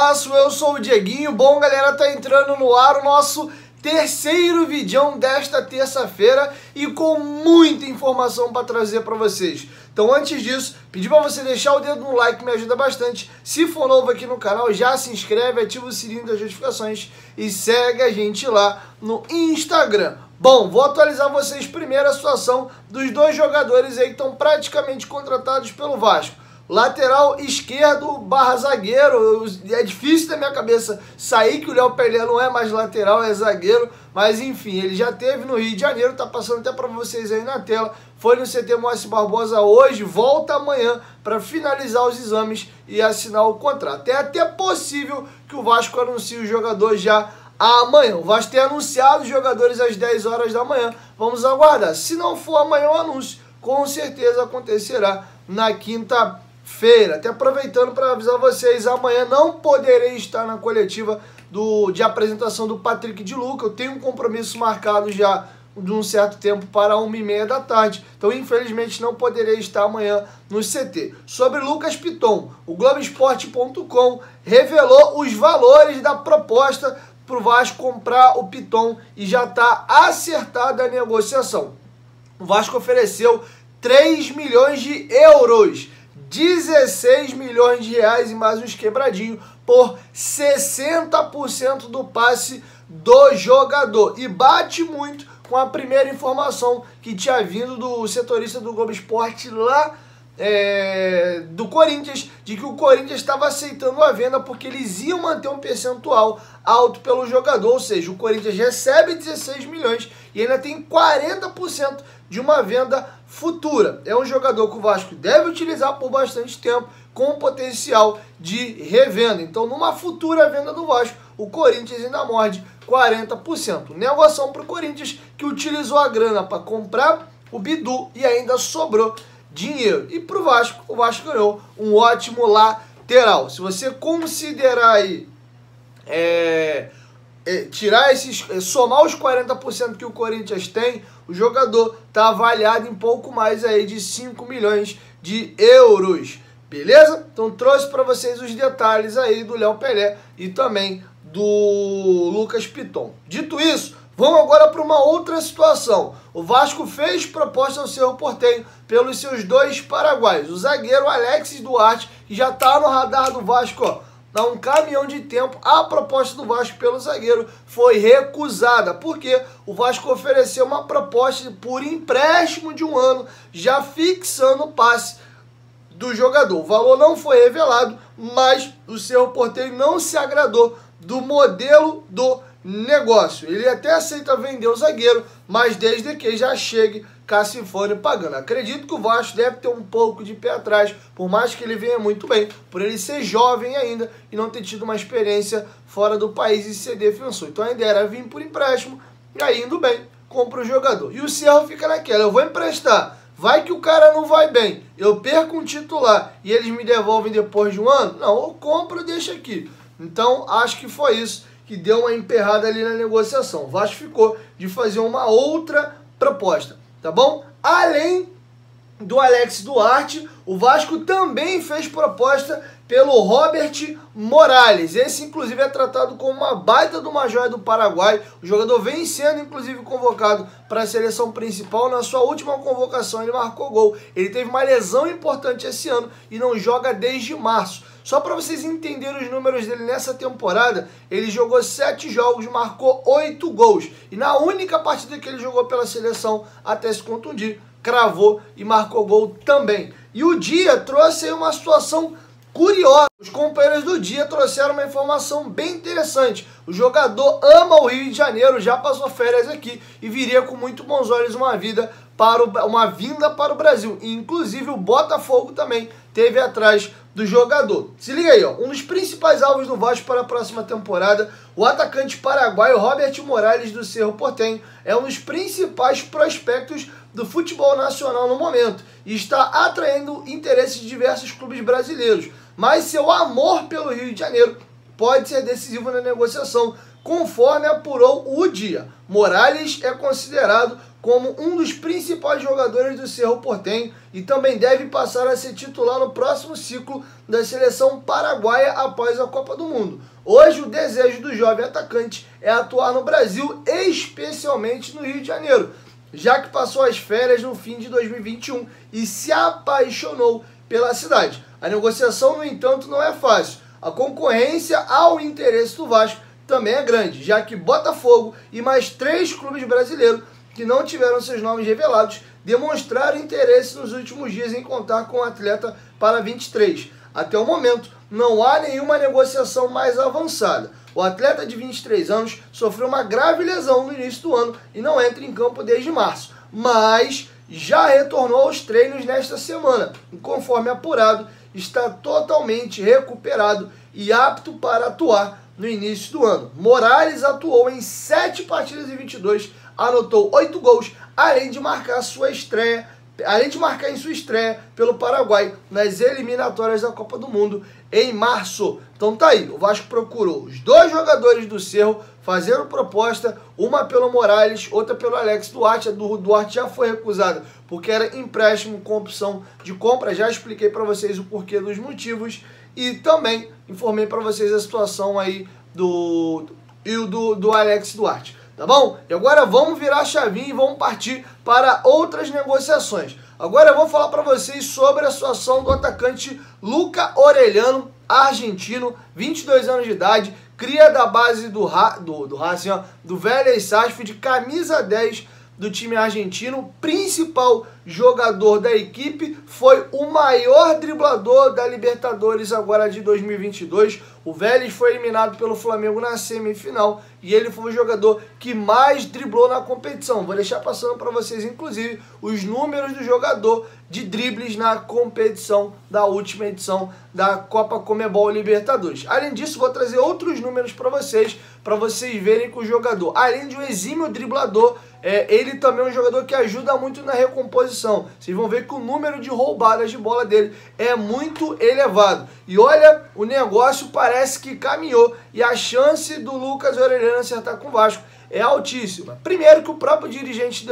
Tranquilaço, eu sou o Dieguinho. Bom, galera, tá entrando no ar o nosso terceiro vídeo desta terça-feira e com muita informação para trazer para vocês. Então, antes disso, pedir para você deixar o dedo no like, que me ajuda bastante. Se for novo aqui no canal, já se inscreve, ativa o sininho das notificações e segue a gente lá no Instagram. Bom, vou atualizar vocês primeiro a situação dos dois jogadores aí que estão praticamente contratados pelo Vasco. Lateral esquerdo / zagueiro, é difícil da minha cabeça sair que o Léo Pelé não é mais lateral, é zagueiro, mas enfim, ele já teve no Rio de Janeiro, tá passando até para vocês aí na tela, foi no CT Moacir Barbosa hoje, volta amanhã para finalizar os exames e assinar o contrato. É até possível que o Vasco anuncie o jogador já amanhã. O Vasco tem anunciado os jogadores às 10 horas da manhã, vamos aguardar. Se não for amanhã o anúncio, com certeza acontecerá na quinta-feira. Até aproveitando para avisar vocês, amanhã não poderei estar na coletiva de apresentação do Patrick de Luca. Eu tenho um compromisso marcado já de um certo tempo para 1h30 da tarde. Então, infelizmente, não poderei estar amanhã no CT. Sobre Lucas Piton, o Globoesporte.com revelou os valores da proposta para o Vasco comprar o Piton e já está acertada a negociação. O Vasco ofereceu 3 milhões de euros. 16 milhões de reais e mais uns quebradinhos por 60% do passe do jogador. E bate muito com a primeira informação que tinha vindo do setorista do Globo Esporte lá do Corinthians, de que o Corinthians estava aceitando a venda porque eles iam manter um percentual alto pelo jogador, ou seja, o Corinthians recebe 16 milhões e ainda tem 40% de uma venda futura. É um jogador que o Vasco deve utilizar por bastante tempo, com potencial de revenda. Então, numa futura venda do Vasco, o Corinthians ainda morde 40%. Negociação para o Corinthians, que utilizou a grana para comprar o Bidu e ainda sobrou dinheiro. E para o Vasco ganhou um ótimo lateral. Se você considerar aí, somar os 40% que o Corinthians tem, o jogador está avaliado em pouco mais aí de 5 milhões de euros. Beleza? Então trouxe para vocês os detalhes aí do Léo Pelé e também do Lucas Piton. Dito isso, vamos agora para uma outra situação. O Vasco fez proposta ao Cerro Porteño pelos seus dois paraguaios. O zagueiro Alexis Duarte, que já está no radar do Vasco, ó, há um caminhão de tempo. A proposta do Vasco pelo zagueiro foi recusada, porque o Vasco ofereceu uma proposta por empréstimo de 1 ano, já fixando o passe do jogador. O valor não foi revelado, mas o Cerro Porteño não se agradou do modelo do negócio. Ele até aceita vender o zagueiro, mas desde que já chegue Cassifone pagando. Acredito que o Vasco deve ter um pouco de pé atrás, por mais que ele venha muito bem, por ele ser jovem ainda e não ter tido uma experiência fora do país e ser defensor. Então a ideia era vir por empréstimo, e aí indo bem, compra o jogador. E o Cerro fica naquela, eu vou emprestar, vai que o cara não vai bem, eu perco um titular e eles me devolvem depois de 1 ano? Não, eu compro e deixo aqui. Então acho que foi isso que deu uma emperrada ali na negociação. O Vasco ficou de fazer uma outra proposta, tá bom? Além do Alex Duarte, o Vasco também fez proposta pelo Robert Morales. Esse, inclusive, é tratado como uma baita de uma joia do Paraguai. O jogador vem sendo, inclusive, convocado para a seleção principal. Na sua última convocação, ele marcou gol. Ele teve uma lesão importante esse ano e não joga desde março. Só para vocês entenderem os números dele nessa temporada, ele jogou 7 jogos, marcou 8 gols. E na única partida que ele jogou pela seleção, até se contundir, cravou e marcou gol também. E o Dia trouxe aí uma situação curiosa. Os companheiros do Dia trouxeram uma informação bem interessante. O jogador ama o Rio de Janeiro, já passou férias aqui e viria com muito bons olhos uma vinda para o Brasil. E, inclusive, o Botafogo também teve atrás do jogador. Se liga aí, ó, um dos principais alvos do Vasco para a próxima temporada, o atacante paraguaio Robert Morales do Cerro Porteño é um dos principais prospectos do futebol nacional no momento e está atraindo interesse de diversos clubes brasileiros. Mas seu amor pelo Rio de Janeiro pode ser decisivo na negociação, conforme apurou o Dia. Morales é considerado como um dos principais jogadores do Cerro Porteño e também deve passar a ser titular no próximo ciclo da seleção paraguaia após a Copa do Mundo. Hoje, o desejo do jovem atacante é atuar no Brasil, especialmente no Rio de Janeiro, já que passou as férias no fim de 2021 e se apaixonou pela cidade. A negociação, no entanto, não é fácil. A concorrência ao interesse do Vasco também é grande, já que Botafogo e mais 3 clubes brasileiros que não tiveram seus nomes revelados demonstraram interesse nos últimos dias em contar com o atleta para 23. Até o momento, não há nenhuma negociação mais avançada. O atleta de 23 anos sofreu uma grave lesão no início do ano e não entra em campo desde março, mas já retornou aos treinos nesta semana e, conforme apurado, está totalmente recuperado e apto para atuar no início do ano. Morales atuou em 7 partidas em 22, anotou 8 gols, além de marcar em sua estreia pelo Paraguai nas eliminatórias da Copa do Mundo em março. Então tá aí, o Vasco procurou os 2 jogadores do Cerro, fazendo proposta, uma pelo Morales, outra pelo Alex Duarte. A do Duarte já foi recusada porque era empréstimo com opção de compra, já expliquei para vocês o porquê dos motivos e também informei para vocês a situação aí do Alex Duarte. Tá bom? E agora vamos virar a chavinha e vamos partir para outras negociações. Agora eu vou falar para vocês sobre a situação do atacante Luca Orellano, argentino, 22 anos de idade, cria da base do Racing, do Vélez Sarsfield, camisa 10 do time argentino, principal jogador da equipe, foi o maior driblador da Libertadores agora de 2022. O Vélez foi eliminado pelo Flamengo na semifinal e ele foi o jogador que mais driblou na competição. Vou deixar passando para vocês, inclusive, os números do jogador de dribles na competição da última edição da Copa Conmebol Libertadores. Além disso, vou trazer outros números para vocês verem que o jogador, além de um exímio driblador, ele também é um jogador que ajuda muito na recomposição. Vocês vão ver que o número de roubadas de bola dele é muito elevado. E olha, o negócio parece que caminhou e a chance do Lucas Orellano acertar com o Vasco é altíssima. Primeiro que o próprio dirigente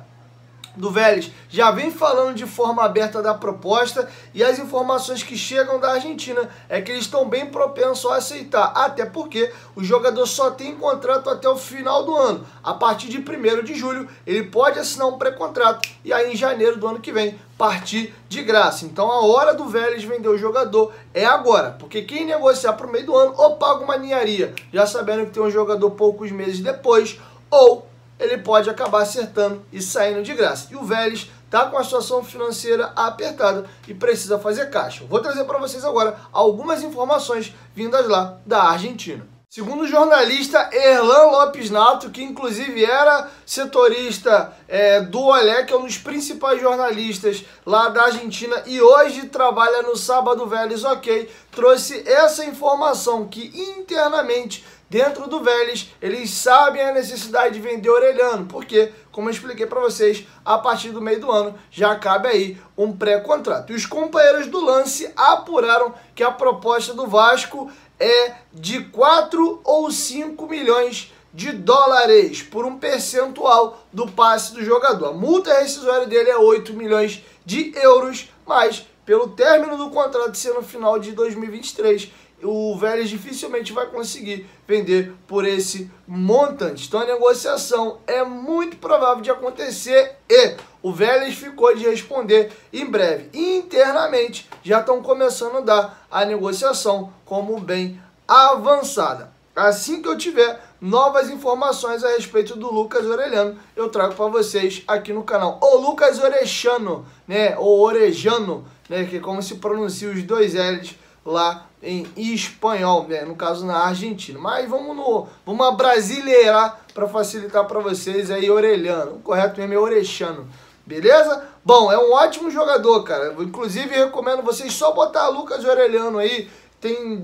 do Vélez já vem falando de forma aberta da proposta e as informações que chegam da Argentina é que eles estão bem propensos a aceitar, até porque o jogador só tem contrato até o final do ano. A partir de 1º de julho ele pode assinar um pré-contrato e aí em janeiro do ano que vem partir de graça. Então a hora do Vélez vender o jogador é agora, porque quem negociar para o meio do ano ou paga uma ninharia, já sabendo que tem um jogador poucos meses depois, ou ele pode acabar acertando e saindo de graça. E o Vélez está com a situação financeira apertada e precisa fazer caixa. Vou trazer para vocês agora algumas informações vindas lá da Argentina. Segundo o jornalista Erlan Lopes Nato, que inclusive era setorista do Olé, que é um dos principais jornalistas lá da Argentina e hoje trabalha no Sábado Vélez OK, trouxe essa informação que internamente dentro do Vélez, eles sabem a necessidade de vender Orellano, porque, como eu expliquei para vocês, a partir do meio do ano já cabe aí um pré-contrato. E os companheiros do lance apuraram que a proposta do Vasco é de 4 ou 5 milhões de dólares por um percentual do passe do jogador. A multa rescisória dele é 8 milhões de euros, mas pelo término do contrato ser no final de 2023, o Vélez dificilmente vai conseguir vender por esse montante. Então a negociação é muito provável de acontecer e o Vélez ficou de responder em breve. Internamente já estão começando a dar a negociação como bem avançada. Assim que eu tiver novas informações a respeito do Lucas Orellano, eu trago para vocês aqui no canal. Ou Lucas Orellano, né? Ou Orellano, né? Que é como se pronuncia os 2 L's lá em espanhol, né? No caso na Argentina. Mas vamos abrasileirar para facilitar para vocês aí, Orellano. O correto mesmo é Orellano, beleza? Bom, é um ótimo jogador, cara. Inclusive recomendo vocês só botar Lucas Orellano aí. Tem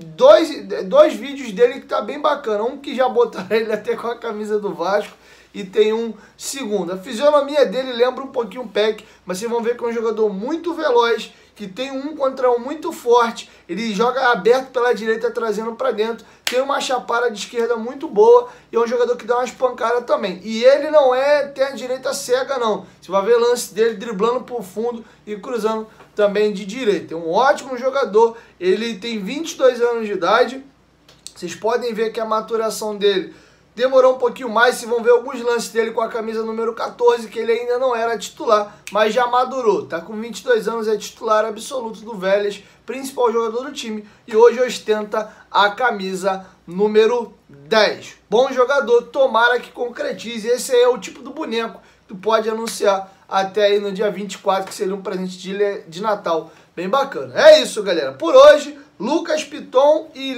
dois vídeos dele que tá bem bacana. Um que já botaram ele até com a camisa do Vasco e tem um segundo. A fisionomia dele lembra um pouquinho o Peck, mas vocês vão ver que é um jogador muito veloz que tem um contra um muito forte, ele joga aberto pela direita, trazendo para dentro, tem uma chapada de esquerda muito boa e é um jogador que dá umas pancadas também. E ele não tem a direita cega não, você vai ver lance dele driblando por fundo e cruzando também de direita. É um ótimo jogador, ele tem 22 anos de idade, vocês podem ver que a maturação dele demorou um pouquinho mais, vocês vão ver alguns lances dele com a camisa número 14, que ele ainda não era titular, mas já madurou. Tá com 22 anos, é titular absoluto do Vélez, principal jogador do time, e hoje ostenta a camisa número 10. Bom jogador, tomara que concretize. Esse aí é o tipo do boneco que tu pode anunciar até aí no dia 24, que seria um presente de Natal bem bacana. É isso, galera. Por hoje, Lucas Piton e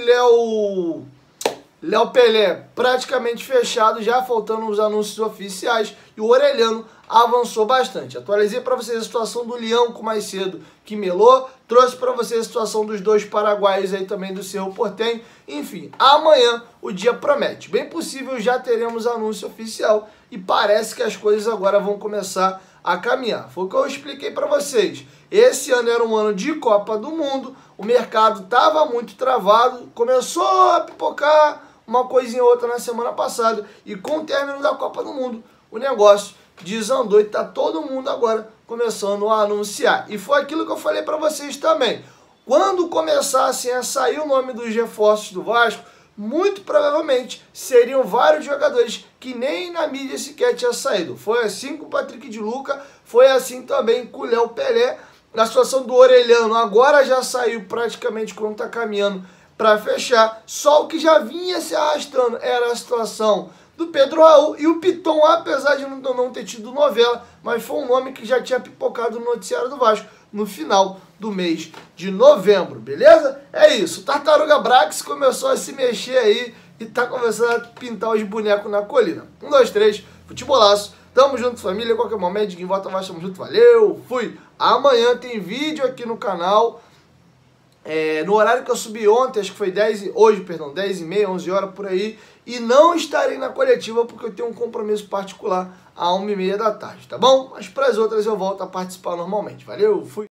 Léo Pelé praticamente fechado, já faltando os anúncios oficiais, e o Orelhano avançou bastante. Atualizei para vocês a situação do Leão mais cedo, que melou, trouxe para vocês a situação dos dois paraguaios aí também do Cerro Porteño. Enfim, amanhã o dia promete. Bem possível já teremos anúncio oficial e parece que as coisas agora vão começar a caminhar. Foi o que eu expliquei para vocês. Esse ano era um ano de Copa do Mundo, o mercado estava muito travado, começou a pipocar uma coisinha ou outra na semana passada, e com o término da Copa do Mundo, o negócio desandou e tá todo mundo agora começando a anunciar. E foi aquilo que eu falei para vocês também. Quando começassem a sair o nome dos reforços do Vasco, muito provavelmente seriam vários jogadores que nem na mídia sequer tinha saído. Foi assim com o Patrick de Luca, foi assim também com o Léo Pelé. Na situação do Orelhano, agora já saiu praticamente quando tá caminhando para fechar. Só o que já vinha se arrastando era a situação do Pedro Raul e o Piton, apesar de não ter tido novela, mas foi um nome que já tinha pipocado no noticiário do Vasco no final do mês de novembro, beleza? É isso, o Tartaruga Brax começou a se mexer aí e tá começando a pintar os bonecos na colina. 1, 2, 3, futebolaço, tamo junto família, qualquer momento, Diguinho volta mais, tamo junto, valeu, fui! Amanhã tem vídeo aqui no canal, no horário que eu subi ontem, acho que foi 10h30, 11 horas por aí, e não estarei na coletiva porque eu tenho um compromisso particular às 1h30 da tarde, tá bom? Mas para as outras eu volto a participar normalmente. Valeu, fui!